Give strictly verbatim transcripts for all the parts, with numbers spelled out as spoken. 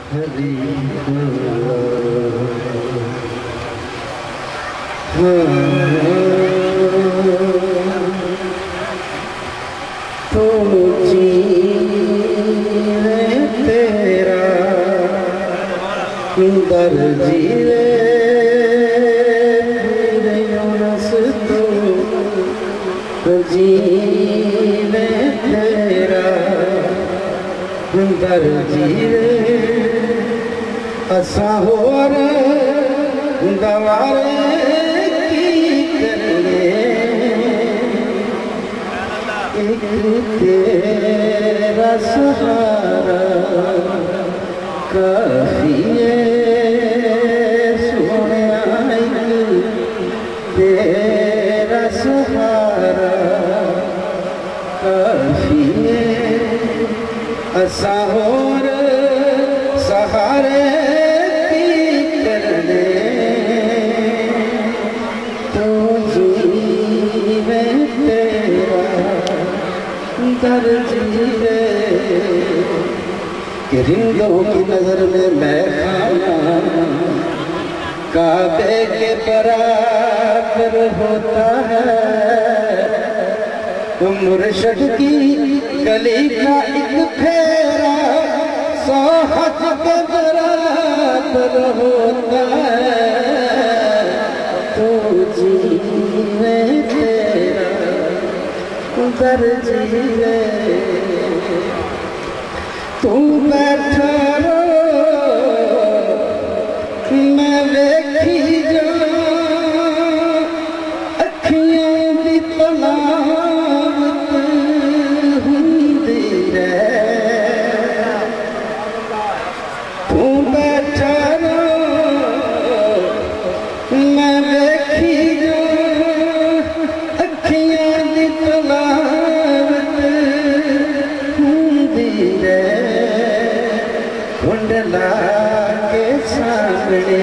हरी तो जीवे तेरा दर जीवे तो जीवे तेरा दर जीवे असा होर दवारे की करने एक तेरा सहारा काफी है सोने तेरा सहारा काफी है असा होर सहारे की करने तो जीवे तेरा दर जीवे कि रिंदों की नजर में मैं खाना काबे के बराबर होता है मुर्शद की गली का एक फेरा सौ हज के बराबर होता है तो जीवे तेरा दर जीवे तू बैठा रो मैं देखी जा अखियां दी तलावत हुंदी रहे तू बैठा रो मैं देखी जा अखियां दी तलावत हुंदी रहे कुंडला के सामने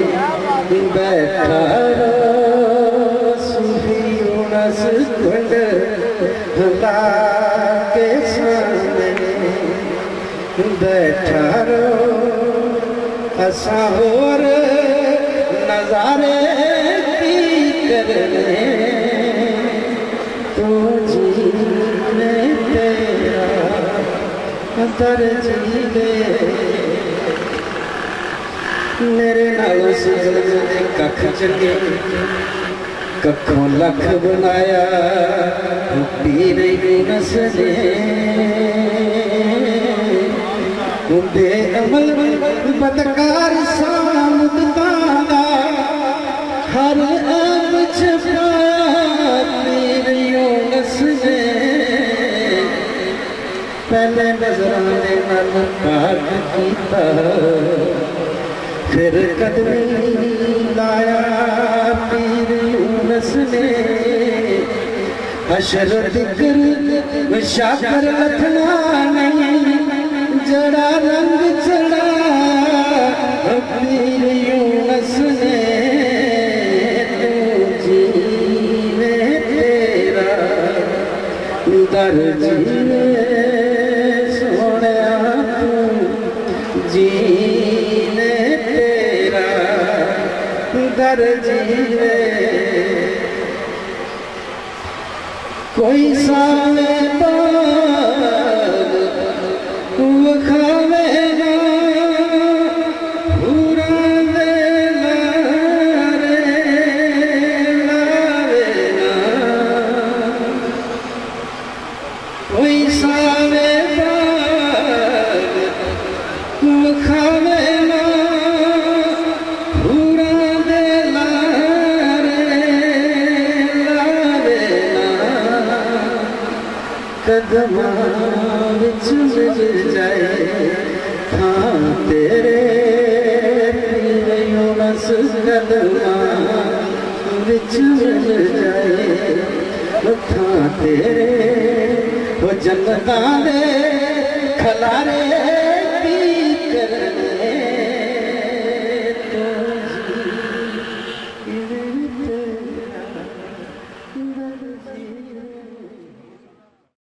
बैठा रो सूफी उनस कुंडला के सामने बैठा रो असा होर नजारे की करने तो जीवे तेरा दर जीवे मेरे नालों से कख चंगे कखों लख बनाया पीर यूनस ने बेअमल बदकार सामुद दादा हर अब छपा पीर यूनस ने पहले नजराने नाल पाक कीता फिर कदमी लाया पीर यूनस ने हशर दिक्र शाकर लथना नहीं जड़ा रंग चढ़ा पीर यूनस ने तो जीवे तेरा दर जीवे सोने तू जीने तेरा दर जीवे कोई सावे बाग वो खावे ना पूरा दे लारे लावे ना कोई सावे बाग वो खावे ना पूरा दे लारे लावे ना कदमां विच मिल जाए हाँ तेरे पीर यूनस कदमां विच मिल जाए हाँ तेरे वो जन्नतां दे खलारे